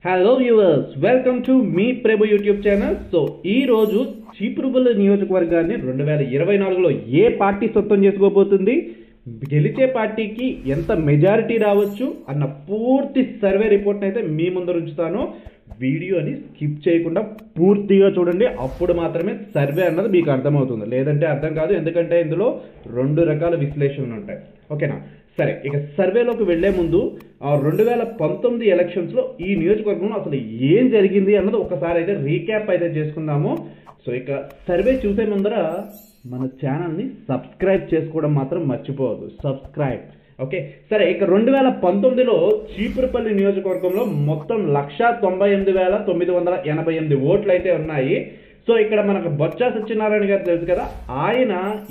Hello viewers, welcome to మీ Prabhu YouTube channel. So ఈ రోజు చీపురుపల్లి నియోజకవర్గాన్ని 2024లో ఏ పార్టీ సొంతం చేసుకోబోతుంది, గెలిచే పార్టీకి ఎంత మెజారిటీ రావచ్చు అన్న పూర్తి సర్వే రిపోర్ట్ అయితే మీ ముందర ఉంచుతాను. వీడియోని స్కిప్ చేయకుండా పూర్తిగా చూడండి, అప్పుడు మాత్రమే సర్వే అన్నది మీకు అర్థమవుతుంది, లేదంటే అర్థం కాదు. ఎందుకంటే ఇందులో రెండు రకాల విశ్లేషణలు ఉంటాయి. ఓకేనా? సరే, ఇక సర్వేలోకి వెళ్లే ముందు 2019 ఎలక్షన్స్లో ఈ నియోజకవర్గంలో అసలు ఏం జరిగింది అన్నది ఒకసారి అయితే రీక్యాప్ అయితే చేసుకుందాము. సో ఇక సర్వే చూసే ముందర మన ఛానల్ని సబ్స్క్రైబ్ చేసుకోవడం మాత్రం మర్చిపోవద్దు. సబ్స్క్రైబ్. ఓకే, సరే. ఇక 2019లో చీపురుపల్లి నియోజకవర్గంలో మొత్తం 198,988 ఓట్లు అయితే ఉన్నాయి. సో ఇక్కడ మనకు బొత్స సత్యనారాయణ గారు తెలుసు కదా, ఆయన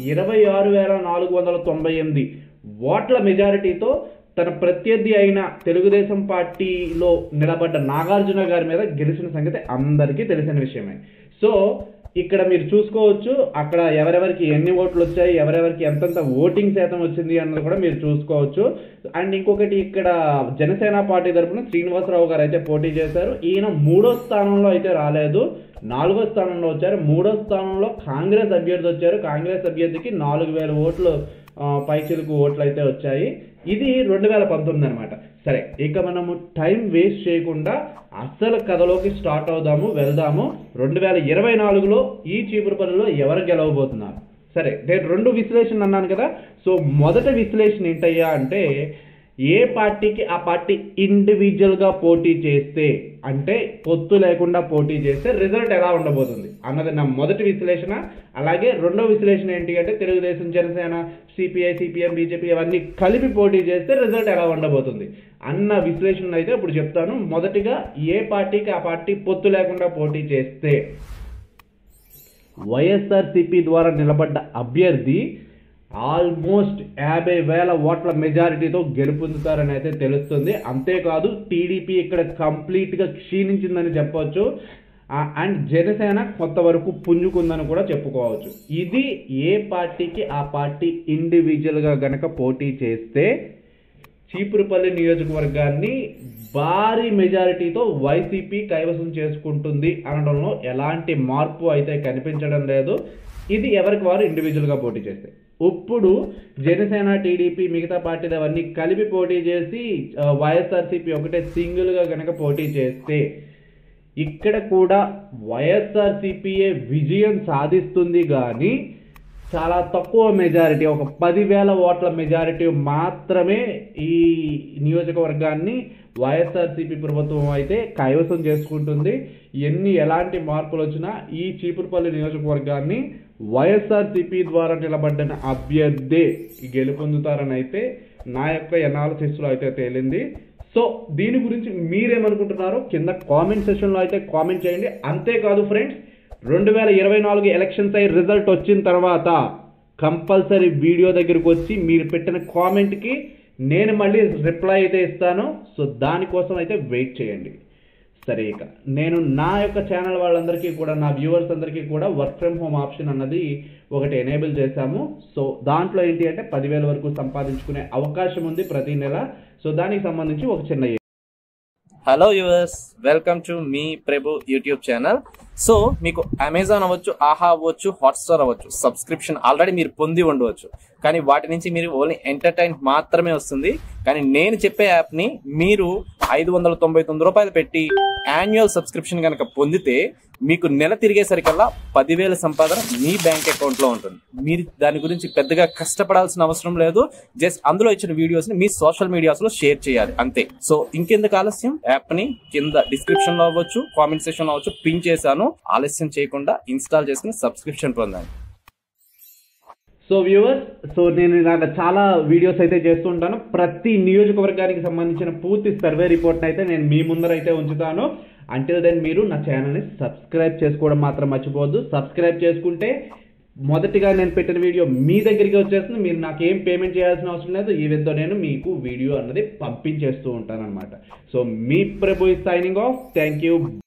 26,498 ఓట్ల మెజారిటీతో తన ప్రత్యర్థి అయిన తెలుగుదేశం పార్టీలో నిలబడ్డ నాగార్జున గారి మీద గెలిచిన సంగతి అందరికీ తెలిసిన విషయమే. సో ఇక్కడ మీరు చూసుకోవచ్చు, అక్కడ ఎవరెవరికి ఎన్ని ఓట్లు వచ్చాయి, ఎవరెవరికి ఎంతంత ఓటింగ్ శాతం వచ్చింది అన్నది కూడా మీరు చూసుకోవచ్చు. అండ్ ఇంకొకటి, ఇక్కడ జనసేన పార్టీ తరఫున శ్రీనివాసరావు గారు అయితే పోటీ చేశారు. ఈయన 3వ స్థానంలో అయితే రాలేదు, 4వ స్థానంలో వచ్చారు. 3వ స్థానంలో కాంగ్రెస్ అభ్యర్థి వచ్చారు. కాంగ్రెస్ అభ్యర్థికి 4,000 ఓట్లు పైచిలకు ఓట్లు అయితే వచ్చాయి. ఇది 2019 అనమాట. సరే, ఇక మనము టైం వేస్ట్ చేయకుండా అసలు కథలోకి స్టార్ట్ అవుదాము, వెళ్దాము. 2024లో ఈ చీపురుపల్లిలో ఎవరు గెలవబోతున్నారు? సరే, నేను 2 విశ్లేషణ అన్నాను కదా. సో మొదటి విశ్లేషణ ఏంటయ్యా అంటే, ఏ పార్టీకి ఆ పార్టీ ఇండివిజువల్గా పోటీ చేస్తే, అంటే పొత్తు లేకుండా పోటీ చేస్తే రిజల్ట్ ఎలా ఉండబోతుంది అన్నది నా మొదటి విశ్లేషణ. అలాగే రెండో విశ్లేషణ ఏంటి అంటే, Telugu Desam, Janasena, CPI, CPM, BJP అవన్నీ కలిపి పోటీ చేస్తే రిజల్ట్ ఎలా ఉండబోతుంది అన్న విశ్లేషణ అయితే ఇప్పుడు చెప్తాను. మొదటిగా, ఏ పార్టీకి ఆ పార్టీ పొత్తు లేకుండా పోటీ చేస్తే వైఎస్ఆర్సీపీ ద్వారా నిలబడ్డ అభ్యర్థి ఆల్మోస్ట్ 50,000 ఓట్ల మెజారిటీతో గెలుపొందుతారని అయితే తెలుస్తుంది. అంతేకాదు, టీడీపీ ఇక్కడ కంప్లీట్గా క్షీణించిందని చెప్పవచ్చు. అండ్ జనసేన కొంతవరకు పుంజుకుందని కూడా చెప్పుకోవచ్చు. ఇది ఏ పార్టీకి ఆ పార్టీ ఇండివిజువల్గా గనక పోటీ చేస్తే చీపురుపల్లి నియోజకవర్గాన్ని భారీ మెజారిటీతో వైసీపీ కైవసం చేసుకుంటుంది అనడంలో ఎలాంటి మార్పు అయితే కనిపించడం లేదు. ఇది ఎవరికి వారు ఇండివిజువల్గా పోటీ చేస్తే. ఇప్పుడు జనసేన, టీడీపీ, మిగతా పార్టీలు అవన్నీ కలిపి పోటీ చేసి వైఎస్ఆర్సీపీ ఒకటే సింగిల్గా కనుక పోటీ చేస్తే ఇక్కడ కూడా వైఎస్ఆర్సీపీయే విజయం సాధిస్తుంది. కానీ చాలా తక్కువ మెజారిటీ, ఒక 10,000 ఓట్ల మెజారిటీ మాత్రమే ఈ నియోజకవర్గాన్ని వైఎస్ఆర్సీపీ ప్రభుత్వం అయితే కైవసం చేసుకుంటుంది. ఎలాంటి మార్పులు వచ్చినా ఈ చీపురుపల్లి నియోజకవర్గాన్ని వైఎస్ఆర్సీపీ ద్వారా నిలబడ్డ అభ్యర్థి గెలుపొందుతారని అయితే నా యొక్క ఎనాలిసిస్లో అయితే తేలింది. సో దీని గురించి మీరేమనుకుంటున్నారో కింద కామెంట్ సెక్షన్లో అయితే కామెంట్ చేయండి. అంతేకాదు ఫ్రెండ్స్, 2024 ఎలక్షన్స్ అయ్యి రిజల్ట్ వచ్చిన తర్వాత కంపల్సరీ వీడియో దగ్గరికి వచ్చి మీరు పెట్టిన కామెంట్కి నేను మళ్ళీ రిప్లై అయితే ఇస్తాను. సో దానికోసం అయితే వెయిట్ చేయండి. సరే, ఇక నేను నా యొక్క ఛానల్ వాళ్ళందరికీ కూడా, నా వ్యూవర్స్ అందరికీ కూడా వర్క్ ఫ్రమ్ హోమ్ ఆప్షన్ అన్నది ఒకటి ఎనేబుల్ చేశాము. సో దాంట్లో ఏంటి అంటే 10,000 వరకు సంపాదించుకునే అవకాశం ఉంది ప్రతి నెల. సో దానికి సంబంధించి ఒక చిన్న హలో వ్యూవర్స్, వెల్కమ్ టు మీ ప్రభు యూట్యూబ్ ఛానల్. సో మీకు అమెజాన్ అవ్వచ్చు, ఆహా అవ్వచ్చు, హాట్స్టార్ అవ్వచ్చు, సబ్స్క్రిప్షన్ ఆల్రెడీ మీరు పొంది ఉండవచ్చు. కానీ వాటి నుంచి మీరు ఓన్లీ ఎంటర్టైన్ మాత్రమే వస్తుంది. కానీ నేను చెప్పే యాప్ని మీరు 599 రూపాయలు పెట్టి యాన్యువల్ సబ్స్క్రిప్షన్ కనుక పొందితే మీకు నెల తిరిగేసరికల్లా 10,000 సంపాదన మీ బ్యాంక్ అకౌంట్ లో ఉంటుంది. మీరు దాని గురించి పెద్దగా కష్టపడాల్సిన అవసరం లేదు. జస్ట్ అందులో ఇచ్చిన వీడియోస్ ని మీ సోషల్ మీడియాస్ లో షేర్ చేయాలి, అంతే. సో ఇంకెందుకు ఆలస్యం, యాప్ ని కింద డిస్క్రిప్షన్ లో అవ్వచ్చు, కామెంట్ సెక్షన్ లో అవ్వచ్చు, పిన్ చేశాను. ఆలస్యం చేయకుండా ఇన్స్టాల్ చేసుకుని సబ్స్క్రిప్షన్ పొందండి. సో వ్యూవర్స్, సో నేను ఇలాగ చాలా వీడియోస్ అయితే చేస్తూ ఉంటాను. ప్రతి నియోజకవర్గానికి సంబంధించిన పూర్తి సర్వే రిపోర్ట్ అయితే నేను మీ ముందర అయితే ఉంచుతాను. అంటిల్ దెన్ మీరు నా ఛానల్ని సబ్స్క్రైబ్ చేసుకోవడం మాత్రం మర్చిపోవద్దు. సబ్స్క్రైబ్ చేసుకుంటే మొదటిగా నేను పెట్టిన వీడియో మీ దగ్గరికి వచ్చేస్తుంది. మీరు నాకేం పేమెంట్ చేయాల్సిన అవసరం లేదు. ఈ విధంగా నేను మీకు వీడియో అన్నది పంపించేస్తూ ఉంటాను అనమాట. సో మీ Prabhu is signing off. Thank you.